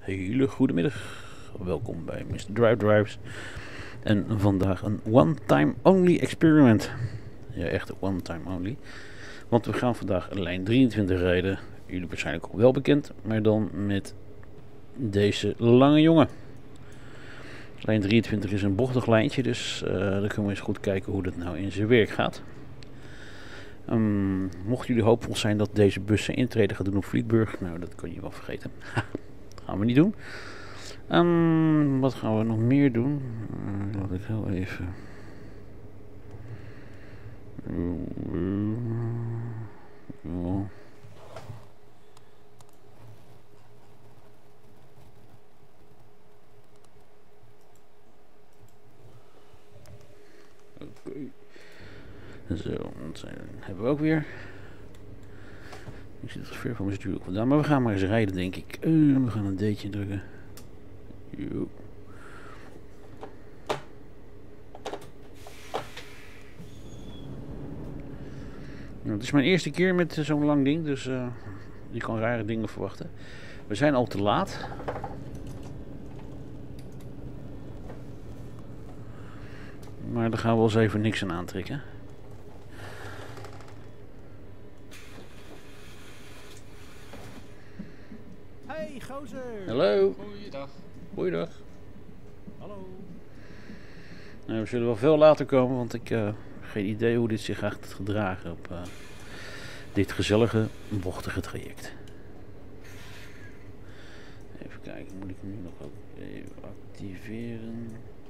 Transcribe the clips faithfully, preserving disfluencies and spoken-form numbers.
Hele goede middag. Welkom bij mister Drive Drives. En vandaag een one-time only experiment. Ja, echt one-time only. Want we gaan vandaag lijn drieëntwintig rijden. Jullie waarschijnlijk al wel bekend. Maar dan met deze lange jongen. Lijn drieëntwintig is een bochtig lijntje. Dus uh, dan kunnen we eens goed kijken hoe dat nou in zijn werk gaat. Um, mochten jullie hoopvol zijn dat deze bus zijn intrede gaat doen op Vlietburg. Nou, dat kan je wel vergeten. Dat gaan we niet doen. Um, wat gaan we nog meer doen? Uh, laat ik heel even... Uh, uh, Oké. Okay. Zo, dat hebben we ook weer. Ik zit er ver van mijn stuur vandaan, maar we gaan maar eens rijden, denk ik. Uh, we gaan een D'tje drukken. Jo. Nou, het is mijn eerste keer met uh, zo'n lang ding, dus uh, je kan rare dingen verwachten. We zijn al te laat. Maar daar gaan we eens even niks aan aantrekken. Hey, gozer! Hallo! Goeiedag. Goeiedag. Hallo. Nou, we zullen wel veel later komen, want ik heb uh, geen idee hoe dit zich gaat gedragen op uh, dit gezellige, bochtige traject. Even kijken, moet ik hem nu nog ook even activeren?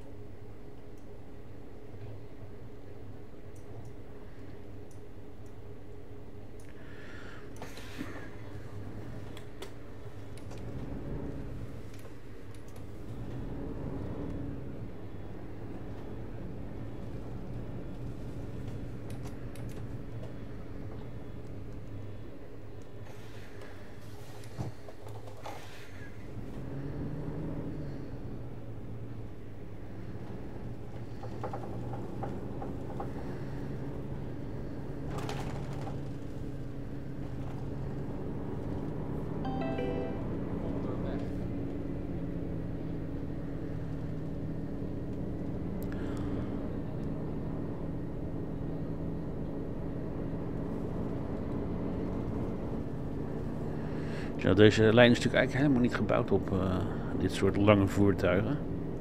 Ja, deze lijn is natuurlijk eigenlijk helemaal niet gebouwd op uh, dit soort lange voertuigen.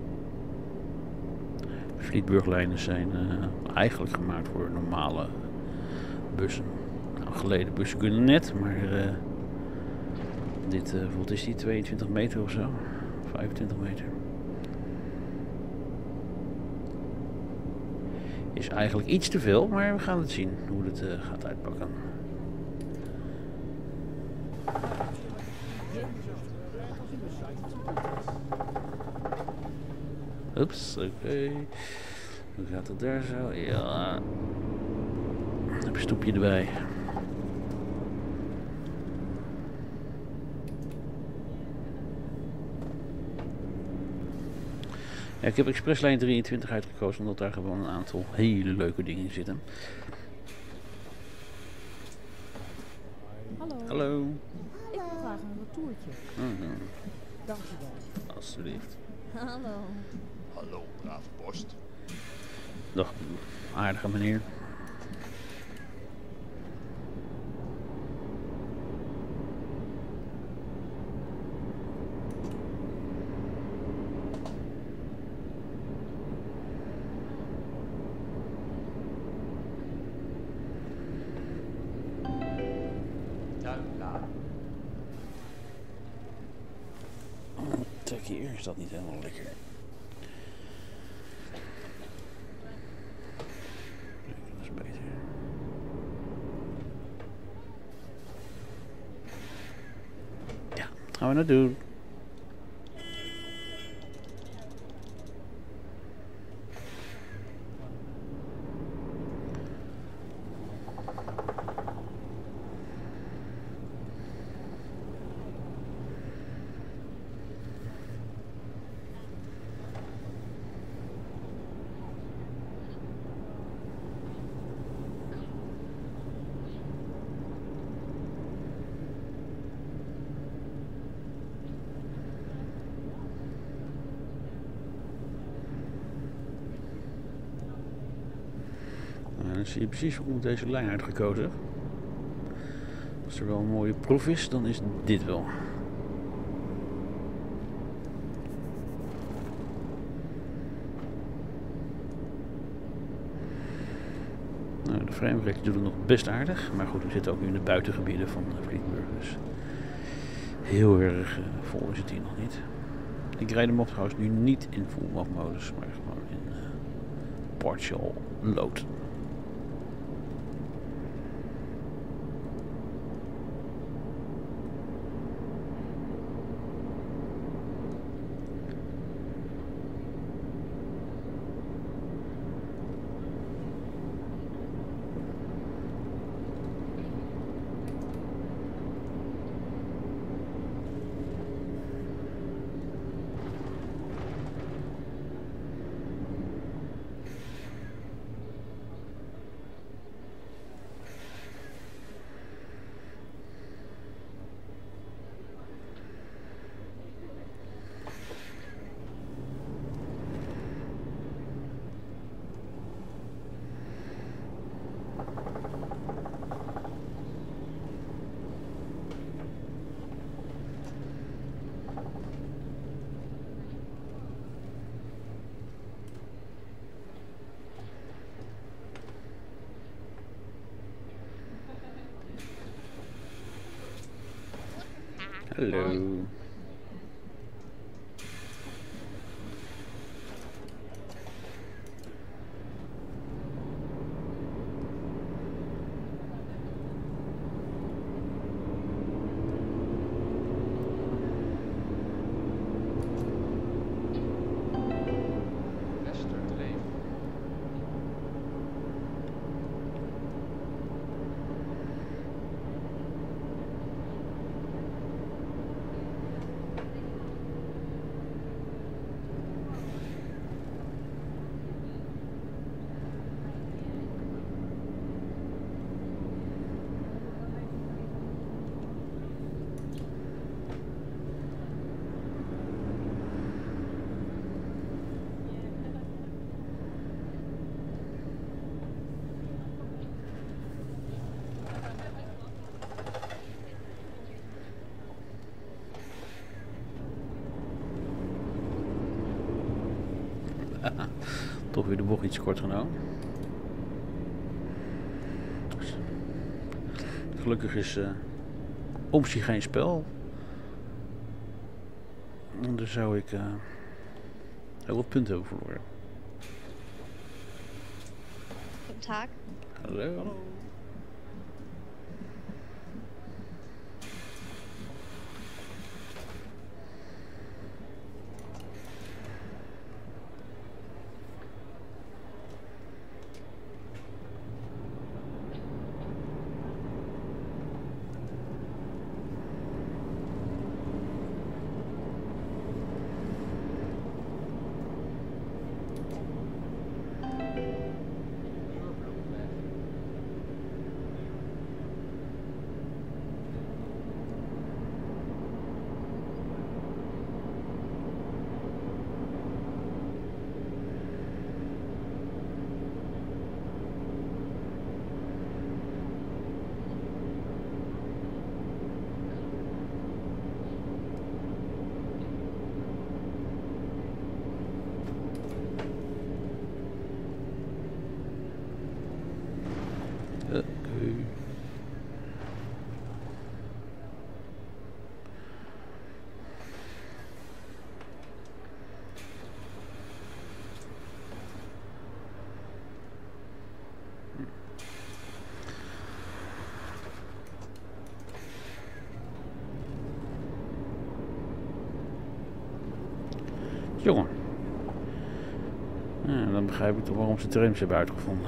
Vlietburglijnen zijn uh, eigenlijk gemaakt voor normale bussen. Nou, geleden bussen kunnen net, maar uh, dit, uh, wat is die, tweeëntwintig meter of zo? vijfentwintig meter. Is eigenlijk iets te veel, maar we gaan het zien hoe het uh, gaat uitpakken. Oeps, oké. Okay. Hoe gaat het daar zo? Ja. Heb een stoepje erbij. Ja, ik heb expres lijn drieëntwintig uitgekozen omdat daar gewoon een aantal hele leuke dingen in zitten. Hallo. Hallo. Ik wil graag een retourtje. Mm-hmm. Dank je wel. Alsjeblieft. Hallo. Hallo, brave post. Dag, aardige meneer. Trek hier, is dat niet helemaal lekker? Dat is beter. Ja, wat gaan we nou doen? dan zie je precies waarom ik deze lijn uitgekozen heb. Als er wel een mooie proef is, dan is dit wel. Nou, de framerate doet het nog best aardig. Maar goed, we zitten ook nu in de buitengebieden van Vlietburg. Dus heel erg uh, vol is het hier nog niet. Ik rijd hem op trouwens nu niet in full map modus, maar gewoon in uh, partial load. Hallo. Toch weer de bocht iets kort genomen. Gelukkig is uh, optie geen spel. Anders zou ik uh, heel wat punten hebben verloren. Goedendag. Hallo. Hallo. Jongen. Ja, dan begrijp ik toch waarom ze trams hebben uitgevonden.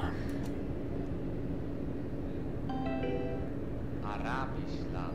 Arabisch land.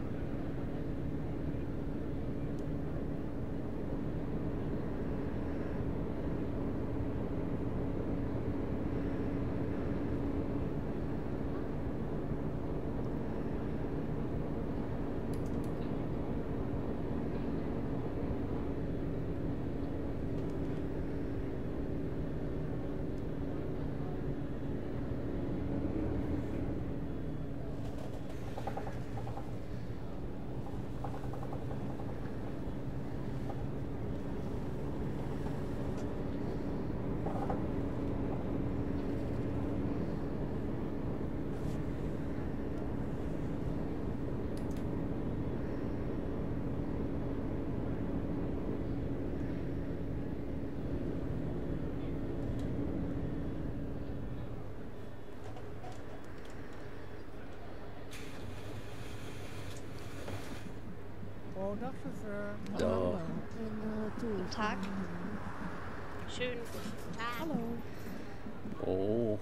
dag chauffeur. Dag. Een uh, tour. Guten Tag. Schönen guten Tag. Hallo. Oh.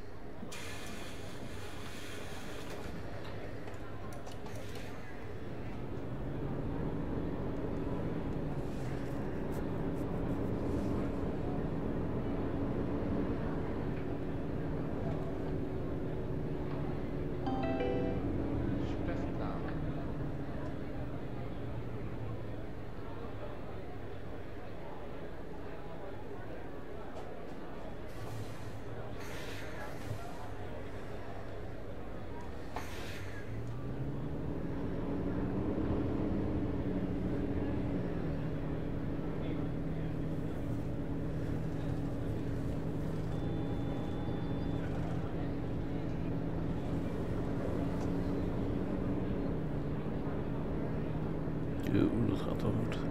Oeh, dat gaat wel goed.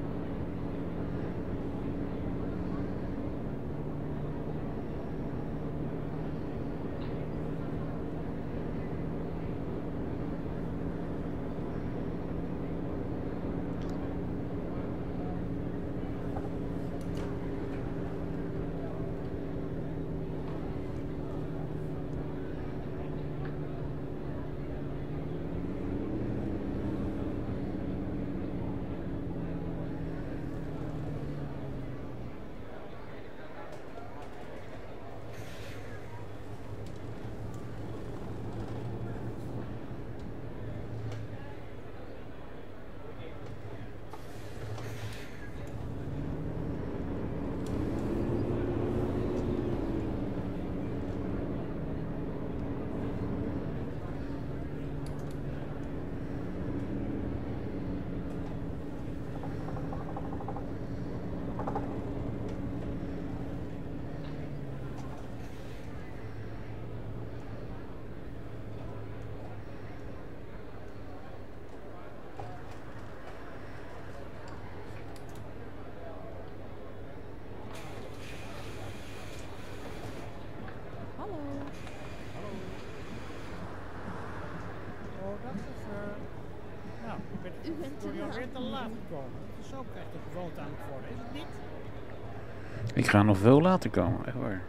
Hallo. Hallo. Oh, dag chauffeur. Nou, ik ben U bent te door jou weer te laat. laat gekomen. Dat is ook echt een gewoonte aan het worden, is het niet? Ik ga nog veel later komen, echt waar.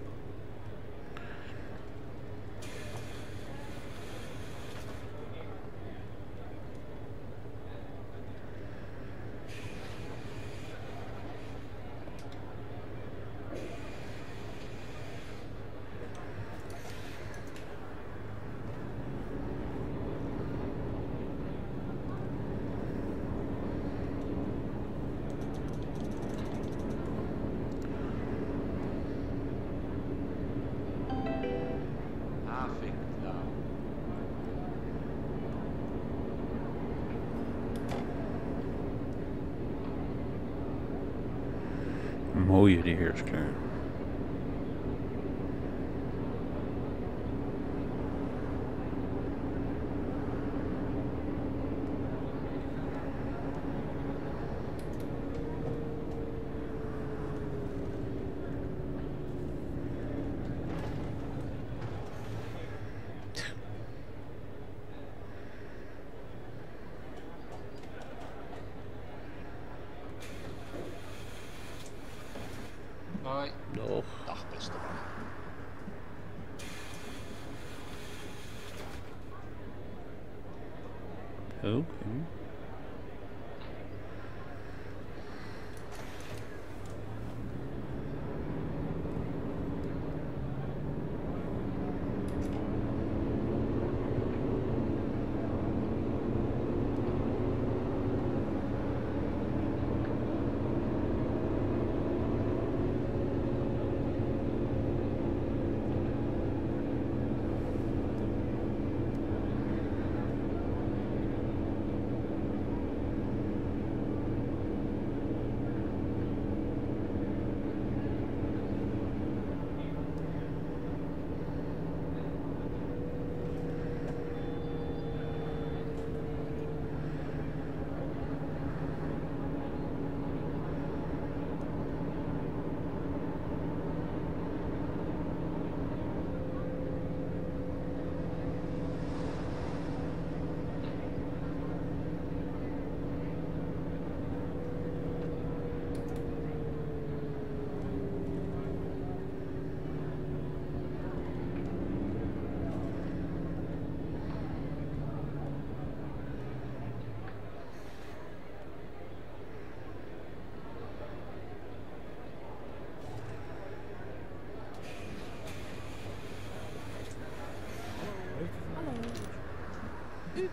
Mooie de heerskleur. Hoi. Nog. Dag beste man. Oké.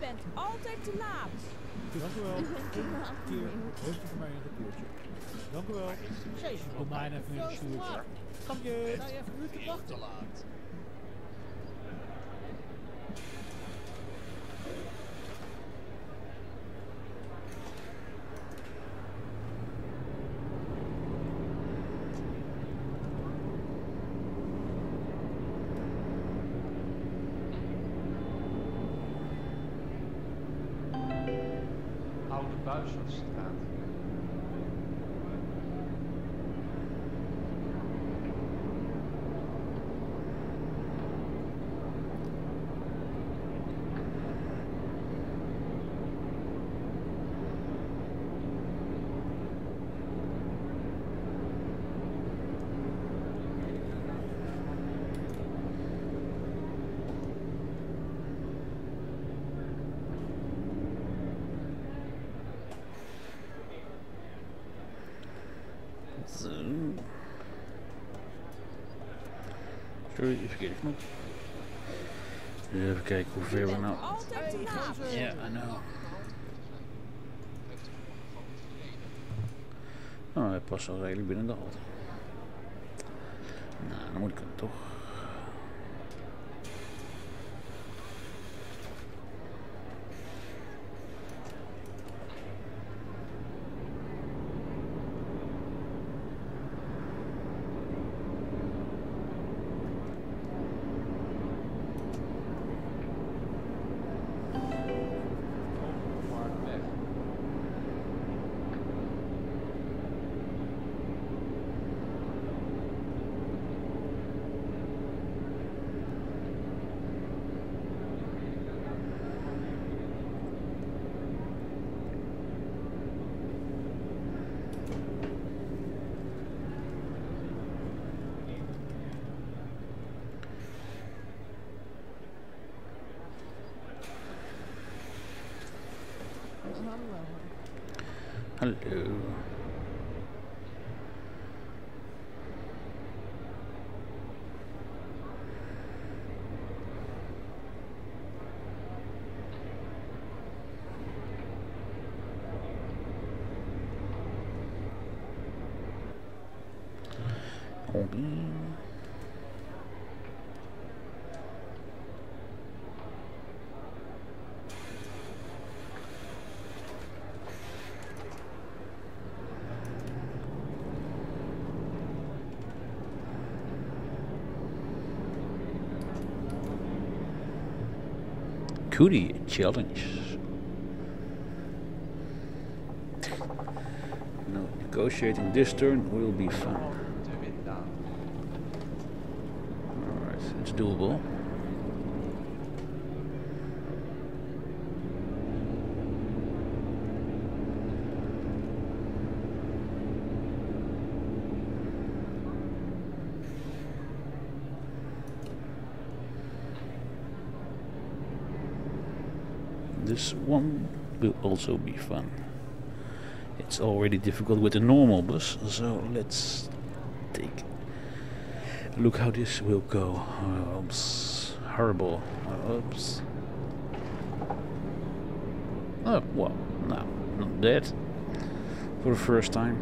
bent altijd te laat. Dank u wel. U bent te Eén laat. keer heeft u voor mij een papiertje. Dank u wel. Kom maar even in een stuurtje. Dank je. Nou, je even een uur te wachten. Te laat. Oude Buisstraat. Zo. Sorry, even kijken. Even kijken hoe ver U we bent nou... altijd te laat. Ja, I know. Oh, hij past al redelijk binnen de halte. Nou, dan moet ik het toch. Weg. Hallo. Hallo. Hobby. Cootie challenge. No, negotiating this turn will be fun. Te windaan. Alright, it's doable. This one will also be fun. It's already difficult with the normal bus, so let's take a look how this will go. Oops, horrible. Oops. Oh, well, no, not that. For the first time.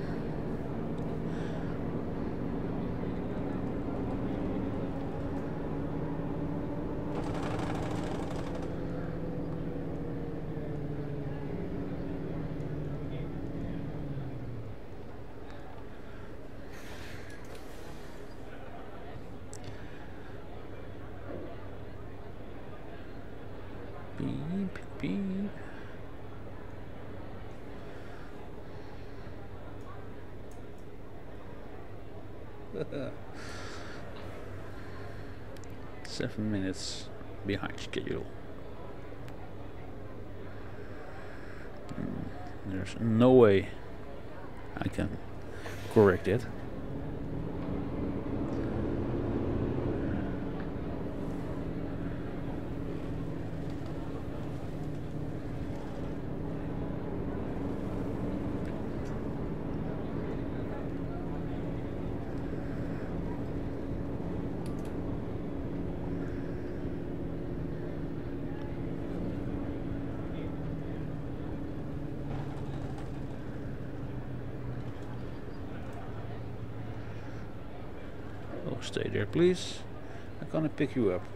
Beep, beep. Seven minutes behind schedule. Mm, There's no way I can correct it. stay there please. I'm gonna pick you up.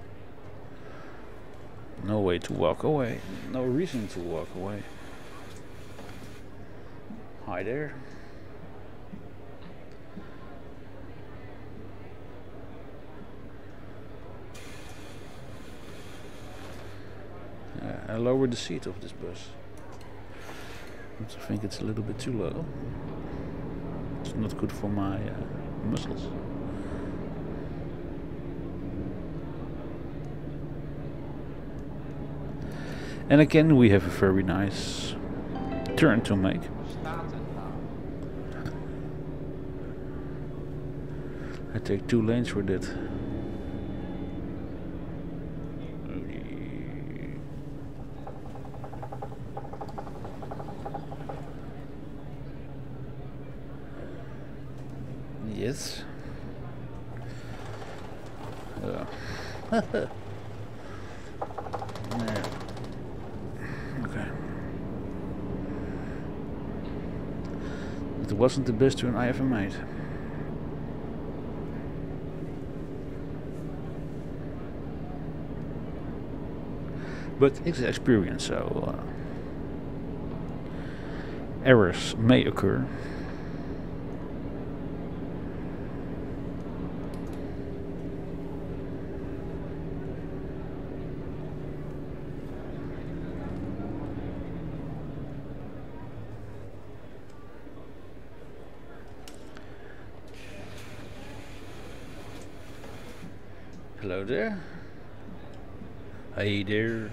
No way to walk away. No reason to walk away. Hi there. Uh, I lowered the seat of this bus. I think it's a little bit too low. It's not good for my uh, muscles. And again we have a very nice turn to make. Statennaam. I take two lanes for that. Yes. Uh. Yeah. Okay. It wasn't the best turn I ever made. But it's an experience, so uh, errors may occur. Hello there. Hey there.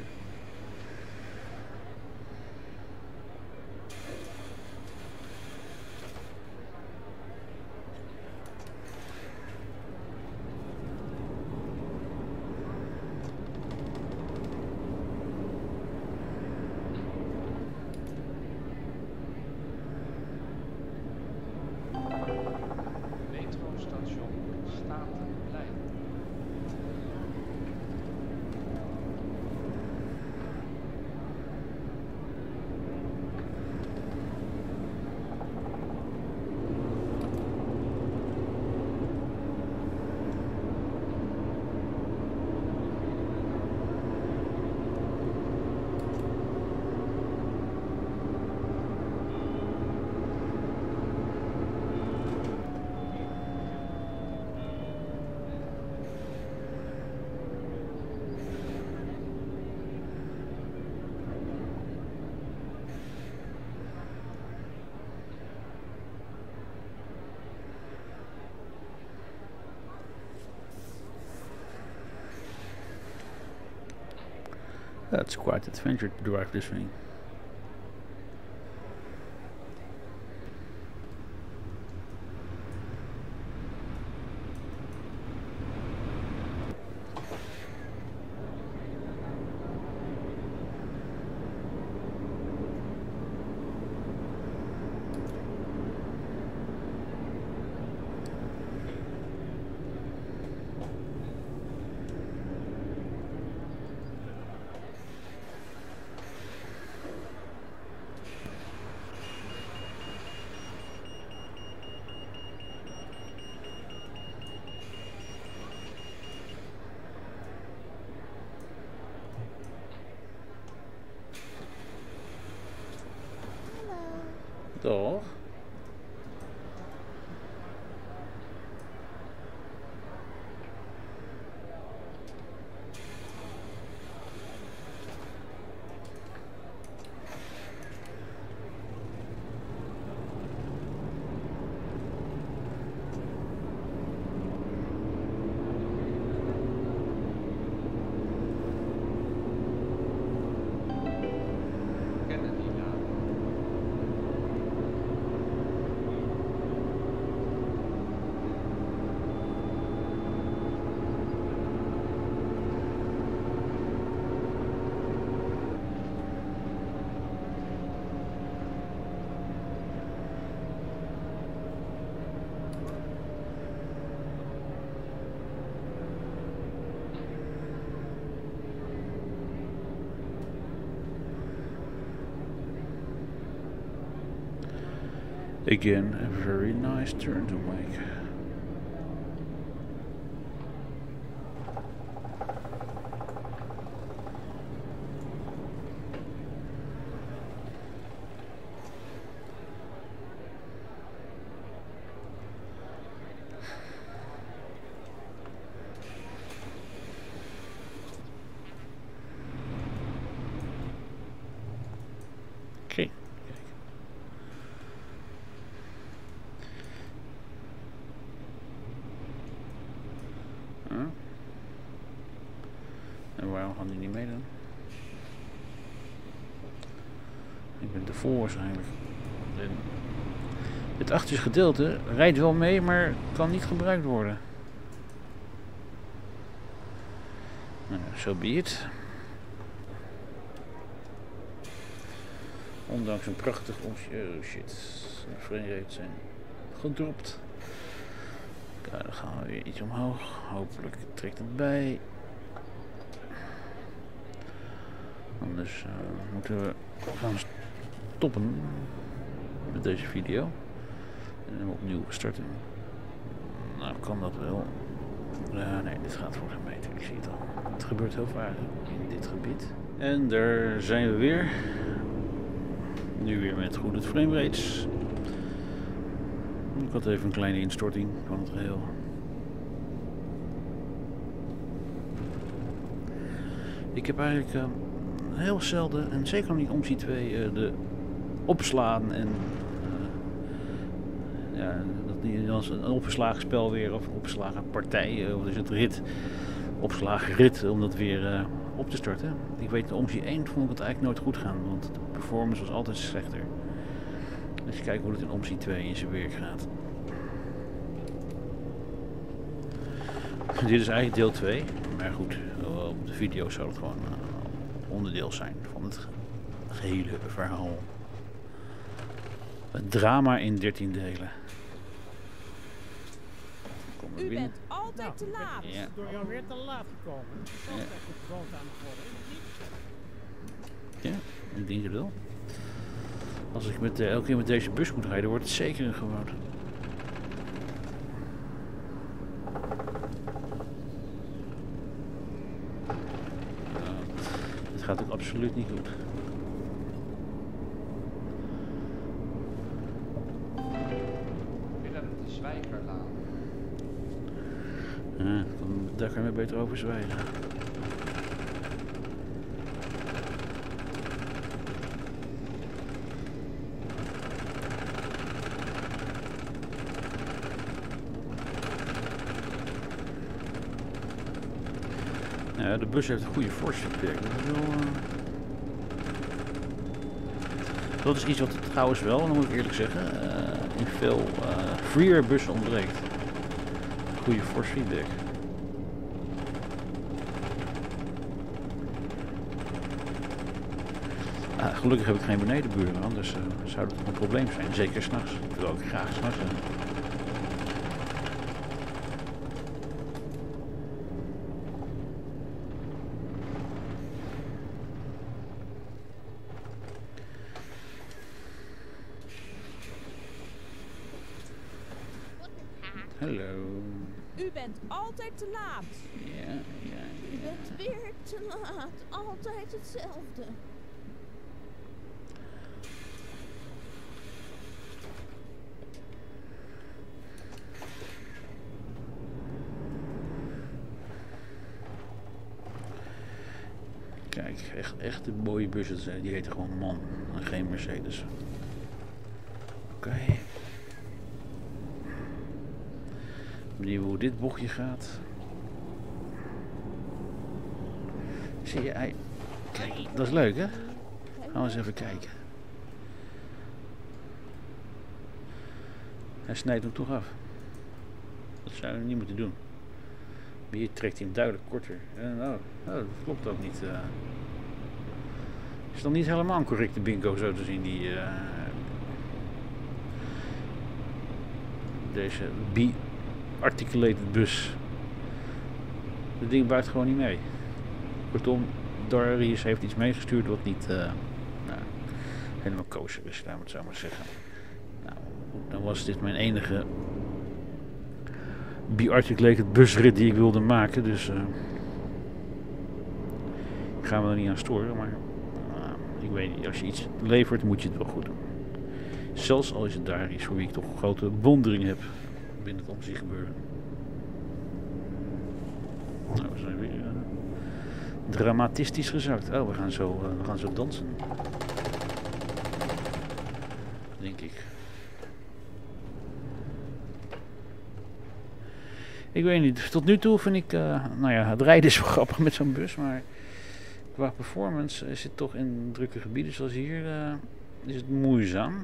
Metrostation Statenplein. That's quite an adventure to drive this thing. Toch? Again, a very nice turn to make. we gaan die niet meedoen. Ik ben ervoor waarschijnlijk. En het achterste gedeelte rijdt wel mee, maar kan niet gebruikt worden. Nou, zo be it. Ondanks een prachtig omsje. Oh shit. De framerate zijn gedropt. Kijk, dan gaan we weer iets omhoog. Hopelijk trekt het bij. Anders uh, moeten we gaan stoppen met deze video. En hem opnieuw starten. Nou, kan dat wel. Uh, nee, dit gaat voor geen meter. Ik zie het al. Het gebeurt heel vaak in dit gebied. En daar zijn we weer. Nu weer met goede framerates. Ik had even een kleine instorting van het geheel. Ik heb eigenlijk uh, heel zelden, en zeker nog niet om C twee, uh, de opslaan en uh, ja, dat niet als een opgeslagen spel weer of een opgeslagen partij, uh, of is het rit, opgeslagen rit om dat weer uh, op te starten. Ik weet, de om C één vond ik het eigenlijk nooit goed gaan, want de performance was altijd slechter. Dus kijken hoe het in om C twee in zijn werk gaat. Dit is eigenlijk deel twee, maar goed, op de video zou het gewoon uh, onderdeel zijn van het gehele verhaal. Het drama in dertien delen. Kom er U binnen. bent altijd te laat. Ja. Door jou weer te laat gekomen. Het is altijd goed gewoon aan het worden, is het niet? Ja, ik denk het wel. Als ik met, uh, elke keer met deze bus moet rijden, wordt het zeker een gewoonte. Het gaat ook absoluut niet goed. Willem de Zwijgerlaan. Ja, daar kan je beter over zwijgen. Ja, de bus heeft een goede force feedback. Dat is wel, uh... dat is iets wat trouwens wel, dan moet ik eerlijk zeggen, uh, in veel uh, freer bussen ontbreekt. Goede force feedback. Ah, gelukkig heb ik geen benedenburen, anders uh, zou dat een probleem zijn. Zeker s'nachts. Ik wil ook graag s'nachts zijn. Hallo. U bent altijd te laat. Ja, ja, U ja. bent weer te laat. Altijd hetzelfde. Kijk, echt, echt de mooie bussen, die heten gewoon MAN en geen Mercedes. Oké. Okay. Benieuwd hoe dit bochtje gaat. Zie je, hij... Kijk, dat is leuk hè? Gaan we eens even kijken. Hij snijdt hem toch af. Dat zou je niet moeten doen. Maar hier trekt hij hem duidelijk korter. En oh, oh, dat klopt ook niet. Uh. Is dan niet helemaal een correcte bingo zo te zien, die... Uh, deze B-articulated bus. Het ding buigt gewoon niet mee. Kortom, Darius heeft iets meegestuurd wat niet uh, nou, helemaal kosher is, laten we het zo maar zeggen. Nou, dan was dit mijn enige B-articulated busrit die ik wilde maken, dus uh, gaan we er niet aan storen, maar uh, ik weet niet, als je iets levert moet je het wel goed doen. Zelfs al is het Darius, voor wie ik toch een grote bewondering heb binnen het om zich gebeuren. Nou, we zijn weer uh, dramatistisch gezakt. Oh, we gaan zo, uh, we gaan zo dansen. Denk ik. Ik weet niet, tot nu toe vind ik, uh, nou ja, het rijden is wel grappig met zo'n bus, maar Qua performance is het toch in drukke gebieden zoals hier, uh, is het moeizaam.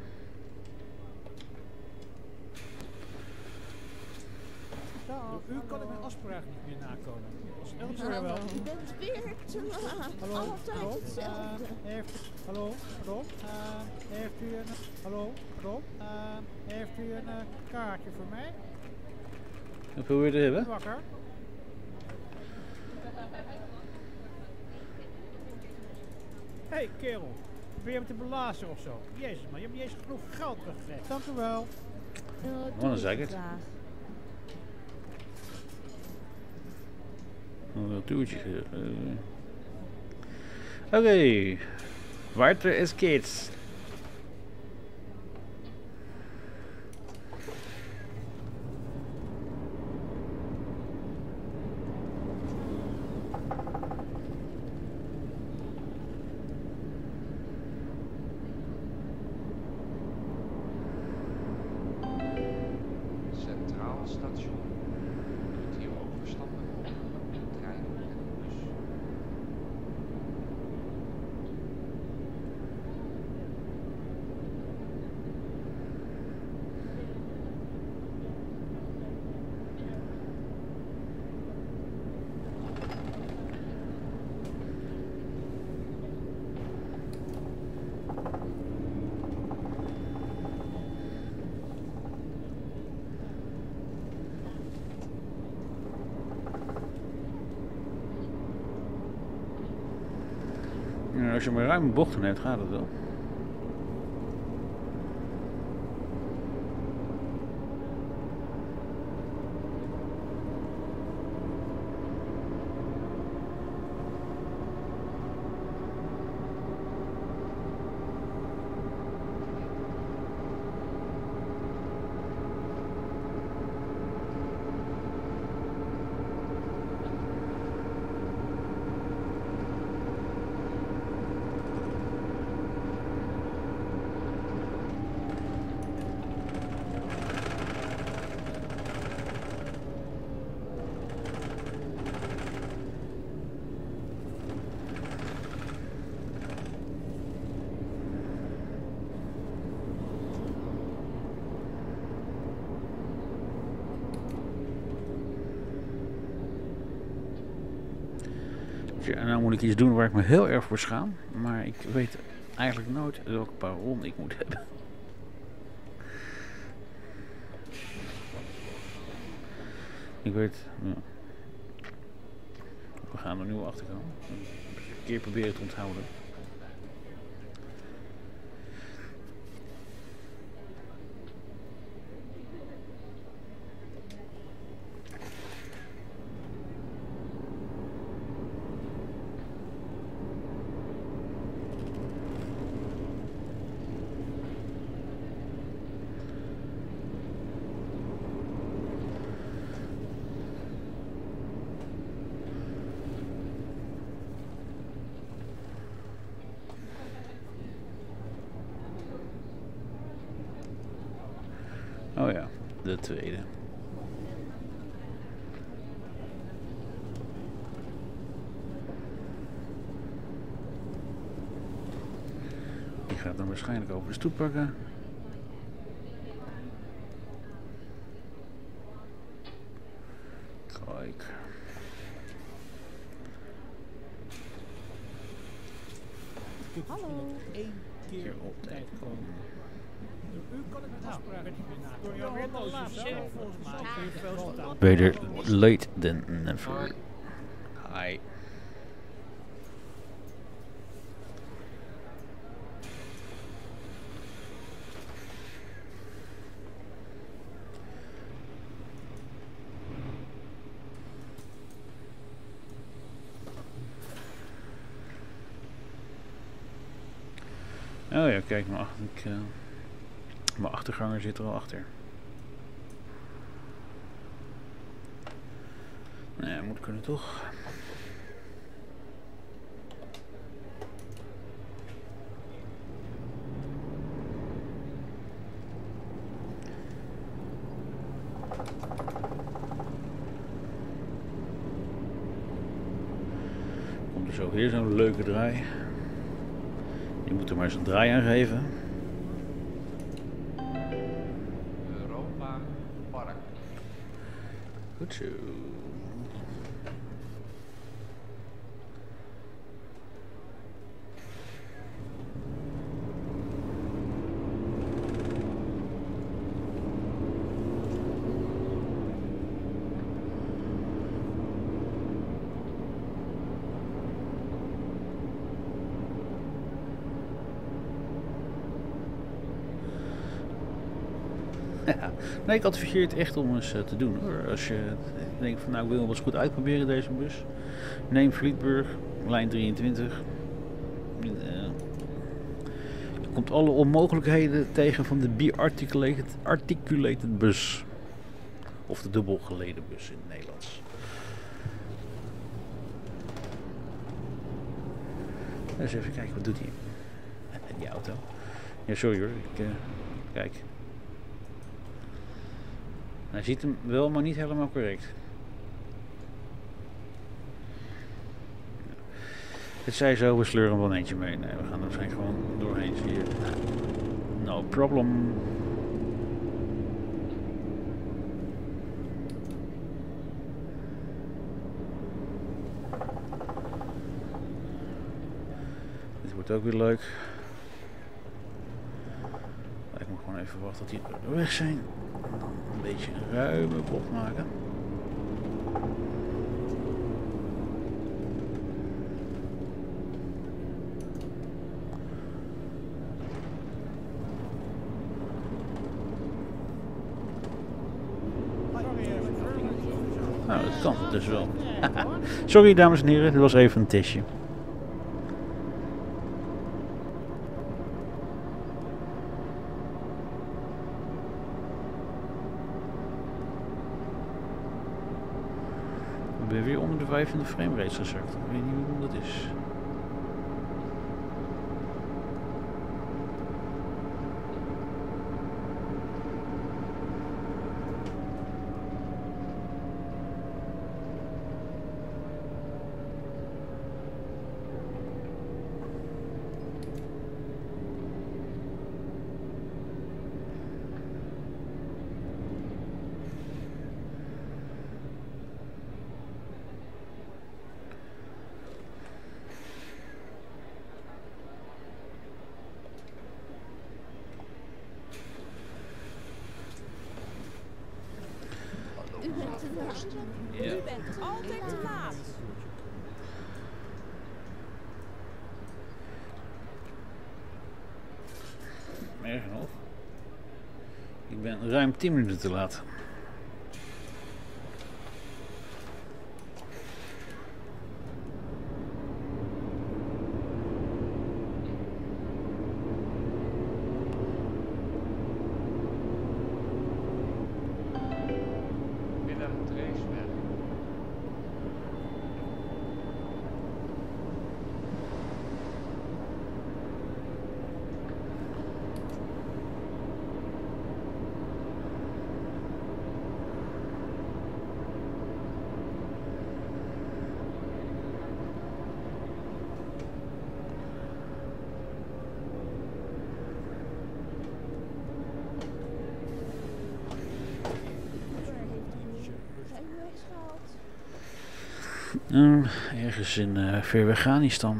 Door u kan ik mijn afspraak niet meer nakomen. Als Elsewhere Hallo, wel. u bent weer te laat. Hallo, Altijd Rob. hetzelfde. Uh, heeft, hallo, Rob. Uh, heeft u een... Hallo, Rob. Uh, heeft u een uh, kaartje voor mij? Wat wil je er hebben? Wakker. Hé, hey, kerel. Ben je me te belazen of zo? Jezus man, je hebt niet eens genoeg geld weggegeven. Dank u wel. Uh, Oh, dan zeg ik het. graag. Een toertje. Uh. Oké. Okay. Weiter es geht's. Centraal station. Je kunt hier overstappen. Trein en bus. Ja, als je maar ruime bochten hebt, gaat het wel. Ja, nou moet ik iets doen waar ik me heel erg voor schaam, maar ik weet eigenlijk nooit welke baron ik moet hebben. Ik weet, ja. We gaan er nu achter komen. Een keer proberen te onthouden. Oh ja, de tweede. Die gaat dan waarschijnlijk over de stoep pakken. Kijk. Hallo. Eén keer Keer op op tijd tijd komen. Door u kan ik mijn afspraak niet meer nakomen. Door jou weer te laat zijn, volgens mij. Kun je veel staan. Beter late than never. Hoi. Hi. Oh ja, kijk maar. Ik, uh, mijn achterganger zit er al achter. Nou ja, moet kunnen toch. Komt de Zo, hier zo'n leuke draai. Je moet er maar eens een draai aan geven. Europa Park. Goed zo. Ja, nee, ik adviseer het echt om eens uh, te doen hoor. Als je denkt van nou ik wil wel eens goed uitproberen deze bus. Neem Vlietburg, lijn drieëntwintig. Uh, je komt alle onmogelijkheden tegen van de bi-articulated articulated bus. Of de dubbelgeleden bus in het Nederlands. Dus even kijken, wat doet hij? Die auto. Ja, sorry hoor. Ik, uh, kijk. Hij ziet hem wel, maar niet helemaal correct. Het zij zo, we sleuren wel eentje mee. Nee, we gaan er waarschijnlijk gewoon doorheen, zie je. No problem. Dit wordt ook weer leuk. Ik moet gewoon even wachten tot die weg zijn. Dan een beetje een ruime bocht maken. Nou, dat kan dus wel. Sorry dames en heren, dit was even een testje. Ik ben weer onder de vijf in de frame rates gezakt. Ik weet niet waarom dat is. U bent te laat. Ja. U bent altijd te laat. Erger nog. Ik ben ruim tien minuten te laat. Uh, ergens in uh, ver Afghanistan.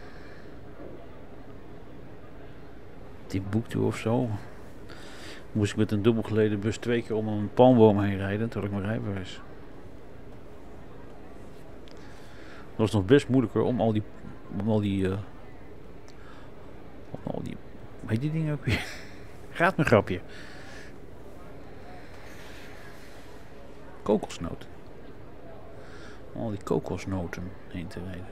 Timbuktu of zo. Moest ik met een dubbelgeleden bus twee keer om een palmboom heen rijden. Toen had ik mijn rijbewijs. Dat was nog best moeilijker om al die... Om al die... Uh, om al die... Hoe heet die dingen ook weer? Gaat mijn grapje. Kokosnoot. Al die kokosnoten heen te rijden.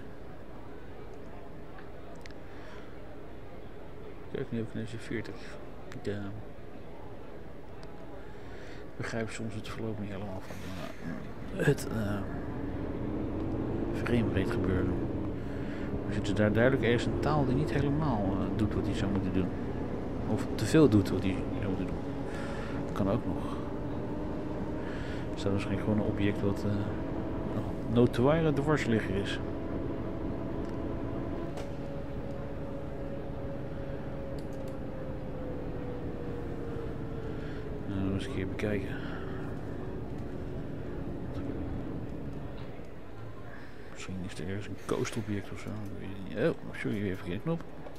Kijk, nu heb ik deze veertig. Ik uh, begrijp soms het verloop niet helemaal van uh, het uh, framerate gebeuren. Er zit daar duidelijk ergens een taal die niet helemaal uh, doet wat hij zou moeten doen. Of te veel doet wat hij zou moeten doen. Dat kan ook nog. Er staat waarschijnlijk gewoon een object wat... Uh, notoire dwarsligger is. een keer bekijken. Misschien is er ergens een coastobject of zo. Oh, sorry, weer verkeerde knop.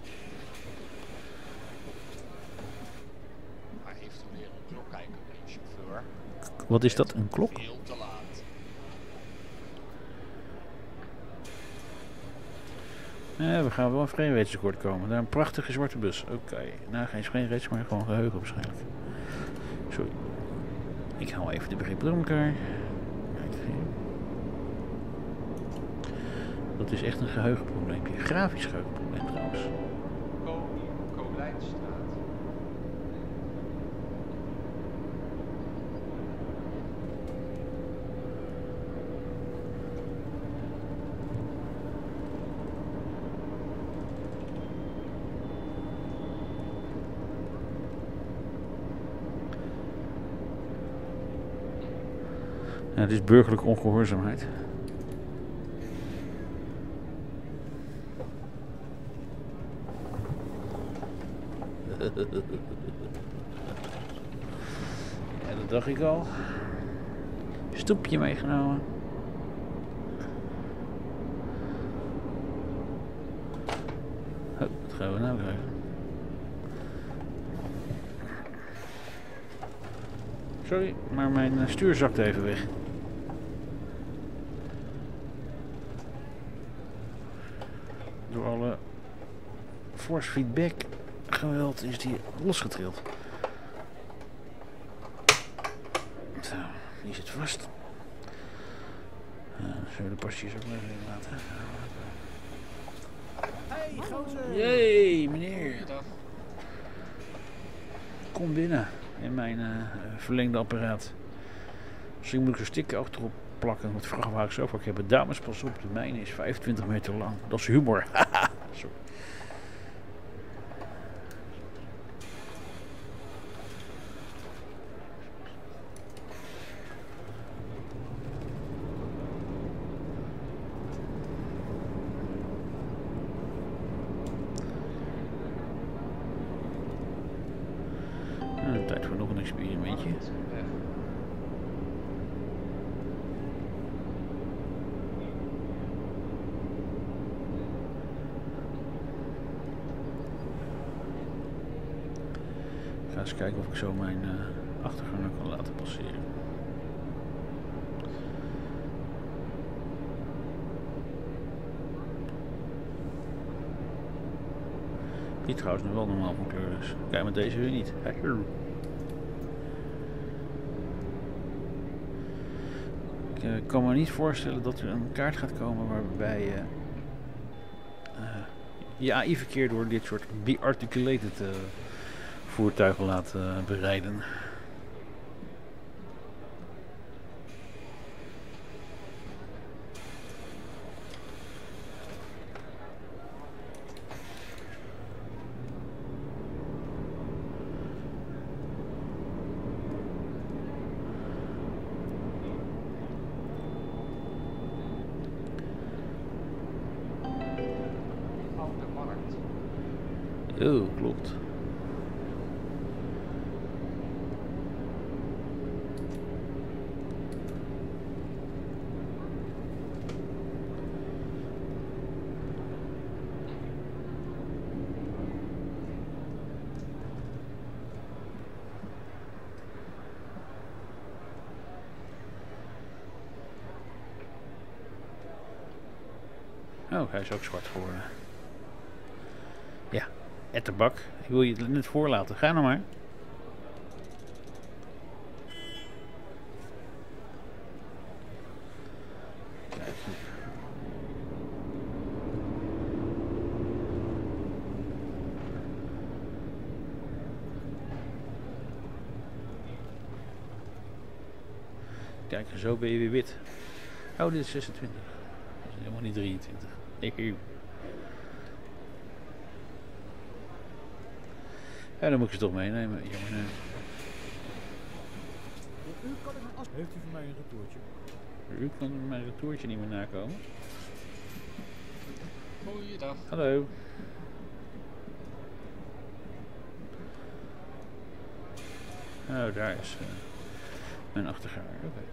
Hij heeft toen weer een klokkijker bij de chauffeur. Wat is dat? Een klok? Veel te laat. Ja, we gaan wel een framerate-tekort komen. Daar een prachtige zwarte bus. Oké, okay. Nou geen framerate, maar gewoon geheugen waarschijnlijk. Sorry. Ik haal even de begrippen door elkaar. Kijk hier. Dat is echt een geheugenprobleempje. Grafisch geheugenprobleem trouwens. Kolijnstraat. Ja, het is burgerlijke ongehoorzaamheid. Ja, dat dacht ik al. Stoepje meegenomen. Oh, wat gaan we nou krijgen? Sorry, maar mijn stuur zakt even weg. Door alle force feedback geweld is die losgetrild. Zo, die zit vast. Uh, zullen we de pasjes ook nog even laten? Hey, gozer! Jee, meneer. Goeiedag. Kom binnen in mijn uh, verlengde apparaat. Misschien moet ik een sticker achterop plakken, want vrachtwagens ook vaak hebben. Dames, pas op, de mijne is vijfentwintig meter lang. Dat is humor. Sorry. Tijd voor nog een experimentje. Ik ga eens kijken of ik zo mijn uh, achterganger kan laten passeren. Die trouwens nog wel normaal van kleur is. Kijk, met deze weer niet. Ik uh, kan me niet voorstellen dat er een kaart gaat komen waarbij je uh, uh, je A I-verkeer door dit soort be-articulated uh, voertuigen laat uh, bereiden. Oh, klopt. Oh, hij is ook zwart geworden. Ja. Etterbak, ik wil je het net voorlaten. Ga nou maar. Kijk. Kijk, zo ben je weer wit. Oh, dit is zesentwintig. Dat is helemaal niet drieëntwintig. Ik Ja, dan moet ik ze toch meenemen. Jammer. Nee. U kan ik een as. Heeft u voor mij een retourtje? U kan mijn retourtje niet meer nakomen. Goeiedag. Hallo. Oh, daar is uh, mijn achtergaar. Oké. Okay.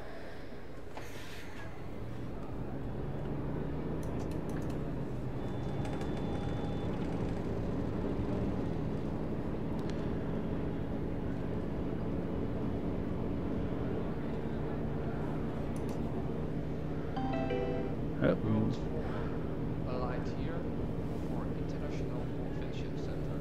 A light here for International Convention Center.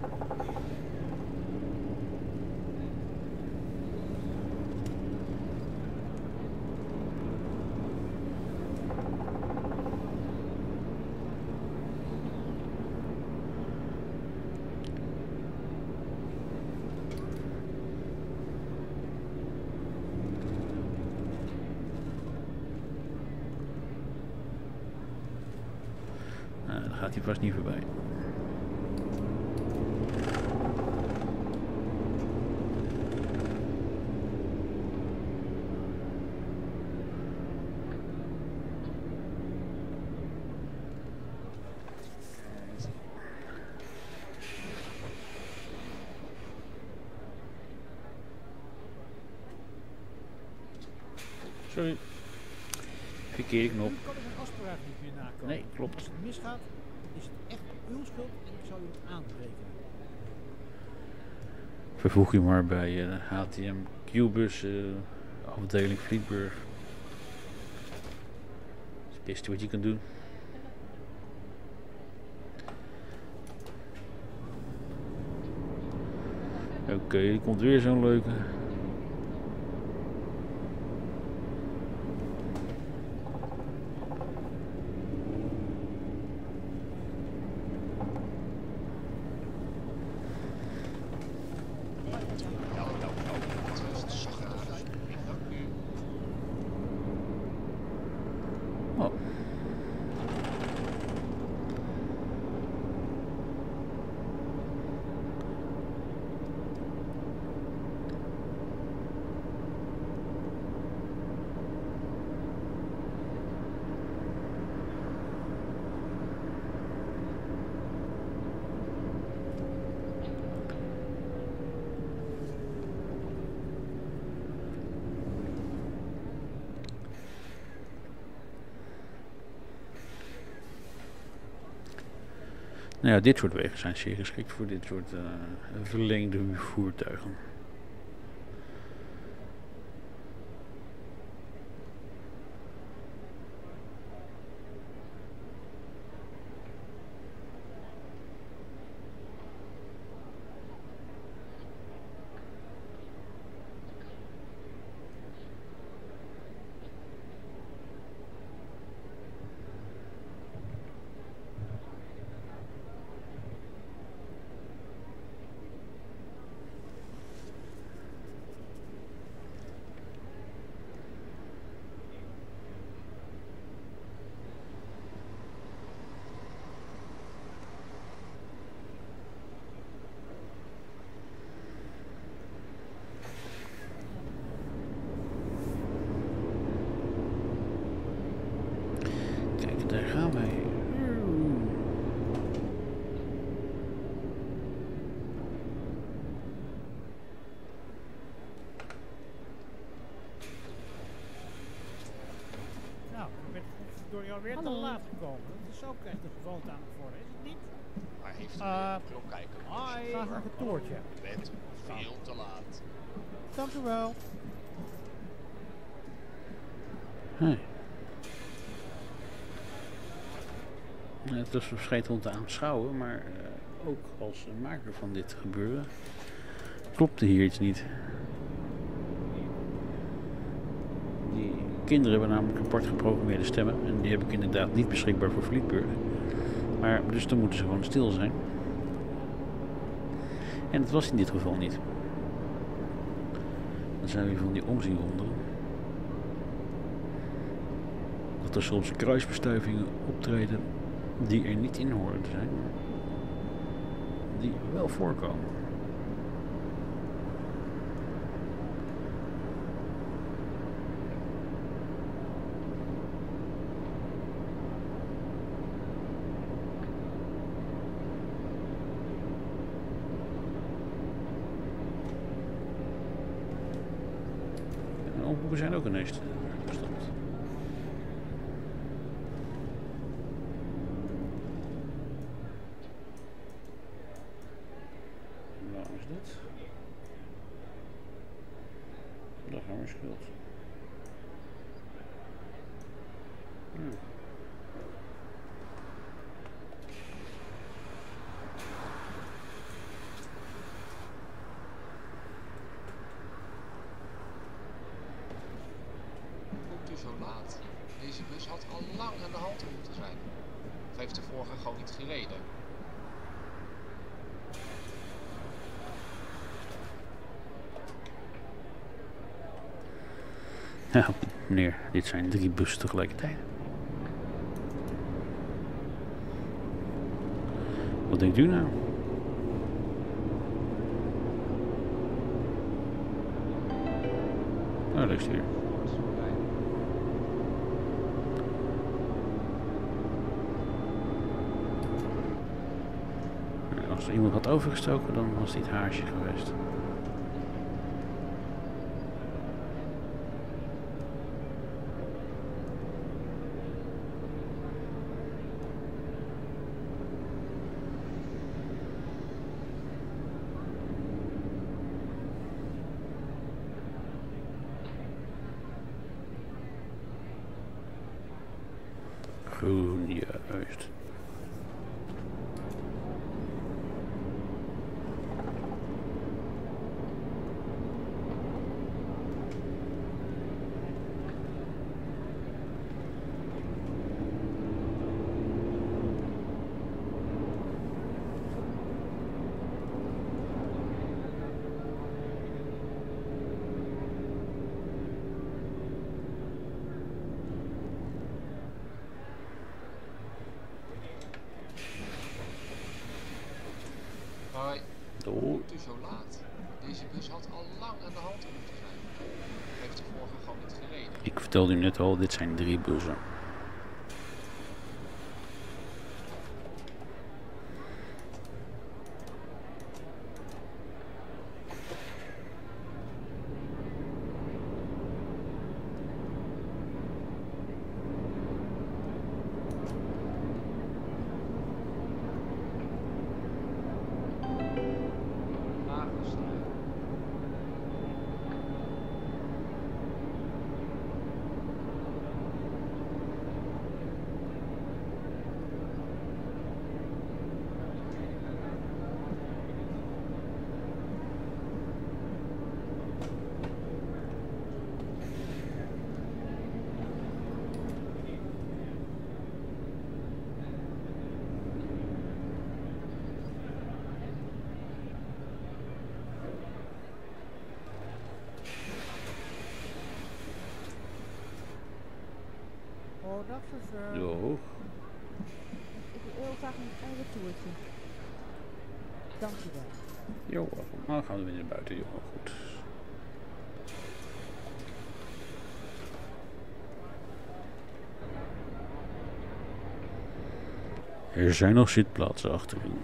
Nou, dan gaat hij vast niet voorbij. Sorry. Verkeerde knop. Nu kan ik een afspraak niet meer nakomen. Nee, klopt. Als het misgaat, is het echt uw schuld en ik zal u het aanrekenen. Vervoeg je maar bij de uh, H T M Q-bus uh, afdeling Vlietburg. Dat is het beste wat je kan doen. Oké, okay, er komt weer zo'n leuke. Oh. Nou ja, dit soort wegen zijn zeer geschikt voor dit soort uh, verlengde voertuigen. Daar gaan wij. Nou, ik ben door jou weer te laat gekomen. Dat is ook echt een gewoonte aan het worden, is het niet? Maar heeft u Uh, een klopkijker? Hi. Graag een kantoortje. U bent veel te laat. Dank u wel. Hey. Het is verschijnt om te aanschouwen, maar uh, ook als maker van dit gebeuren klopte hier iets niet. Die kinderen hebben namelijk apart geprogrammeerde stemmen en die heb ik inderdaad niet beschikbaar voor Vlietburg. Maar dus dan moeten ze gewoon stil zijn. En dat was in dit geval niet. Dan zijn we van die omzienhonden. Dat er soms kruisbestuivingen optreden die er niet in horen te zijn, die wel voorkomen. boeken zijn ook ineens uh, gestopt. Waarom is dit? Daar gaan we schuld. Hmm. Komt u zo laat? Deze bus had al lang aan de halte moeten zijn. Of heeft de vorige gewoon niet gereden? Ja, meneer, dit zijn drie bussen tegelijkertijd. Wat denkt u nou? Oh, ligt hier. Als er iemand had overgestoken, dan was dit haasje geweest. Groen, juist. Hoi. Oh. Komt u zo laat? Deze bus had al lang aan de halte moeten zijn. Of heeft de vorige gewoon niet gereden? Ik vertelde u net al, dit zijn drie bussen. Oh, dag chauffeur. Zo. Ik wil graag een klein retourtje. Dankjewel. Jo, dan gaan we weer naar buiten. Jo, goed. Er zijn nog zitplaatsen achterin.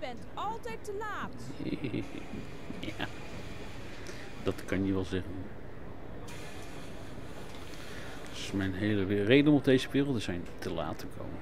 bent altijd te laat. Ja, dat kan je wel zeggen. Dat is mijn hele reden om op deze wereld te zijn, te laat te komen.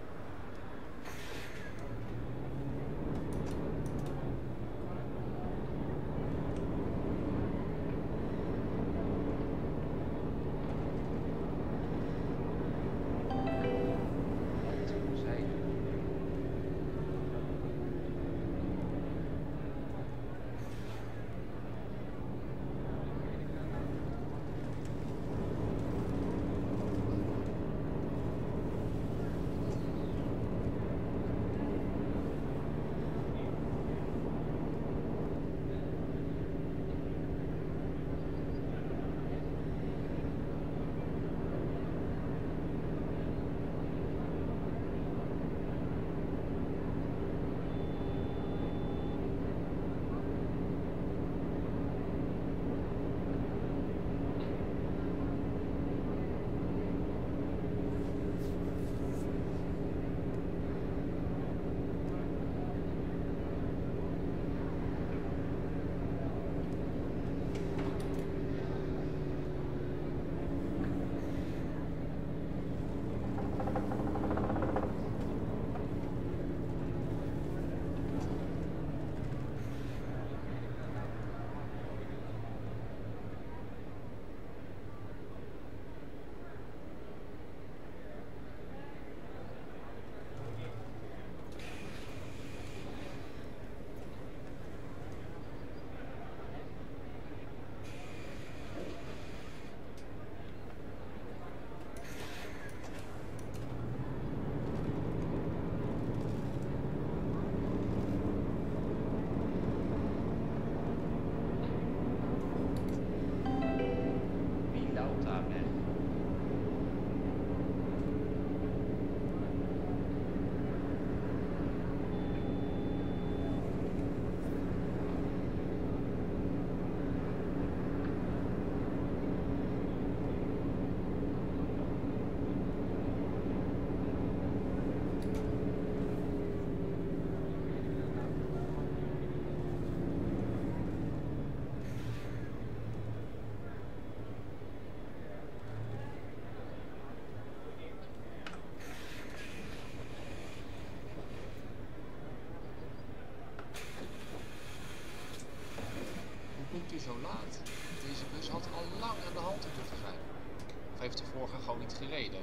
Komt u zo laat? Deze bus had al lang aan de halte moeten zijn. Of heeft de vorige gewoon niet gereden?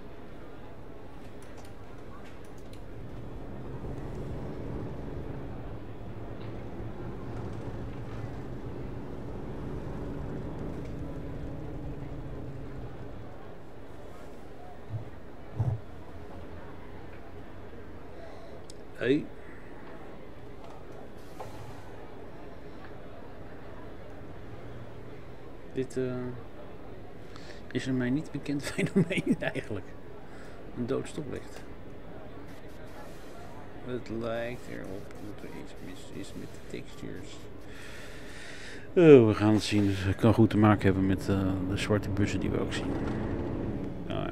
Hey. Dit uh, is een mij niet bekend fenomeen eigenlijk. Een dood stoplicht. Het lijkt erop dat er iets mis is met de textures. Oh, we gaan het zien. Dus het kan goed te maken hebben met uh, de zwarte bussen die we ook zien. Oh, ja.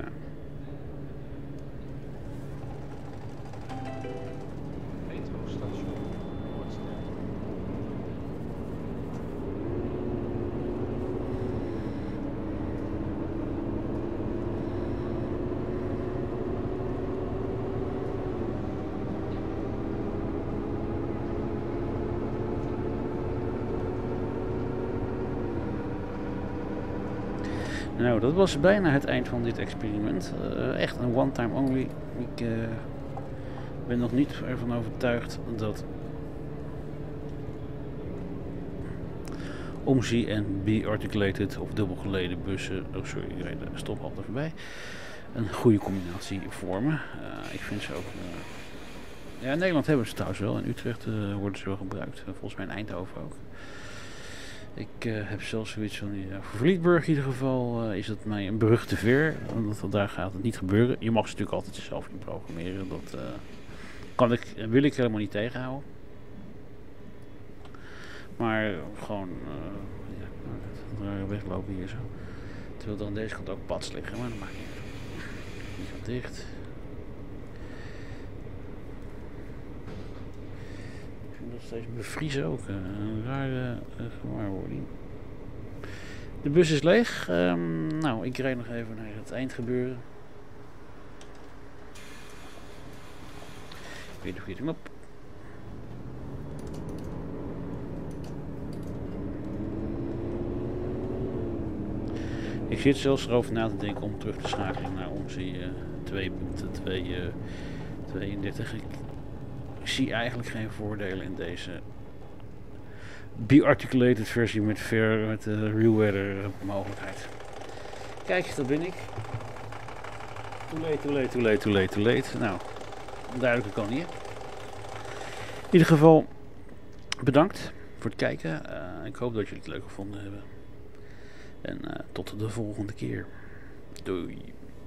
Nou, dat was bijna het eind van dit experiment. Uh, echt een one time only. Ik uh, ben nog niet ervan overtuigd dat omzie en B-articulated of dubbelgeleden bussen, oh sorry, ik reed de stophalte voorbij, een goede combinatie vormen. Uh, ik vind ze ook... Uh, ja, in Nederland hebben ze trouwens wel. In Utrecht uh, worden ze wel gebruikt. Uh, volgens mij in Eindhoven ook. Ik uh, heb zelfs zoiets van, ja, voor Vlietburg in ieder geval uh, is het mij een brug te ver. Want daar gaat het niet gebeuren. Je mag ze natuurlijk altijd zelf in programmeren. Dat uh, kan ik, wil ik helemaal niet tegenhouden. Maar gewoon, uh, ja, het weglopen hier zo. Terwijl er aan deze kant ook pads liggen, maar dat maakt niet uit. Die gaat dicht. nog steeds bevriezen ook. Uh, een rare uh, gewaarwording. De bus is leeg. Um, nou, ik rijd nog even naar het eindgebeuren. Weer de verkeerde knop. Ik zit zelfs erover na te denken om terug te schakelen naar onze uh, twee punt tweeëndertig. Ik, ik zie eigenlijk geen voordelen in deze be-articulated versie met, ver, met de real weather mogelijkheid. Kijk, dat ben ik. Too late, too late, too late, too late, too late. Nou, duidelijker kan niet. In ieder geval, bedankt voor het kijken. Uh, ik hoop dat jullie het leuk gevonden hebben. En uh, tot de volgende keer. Doei.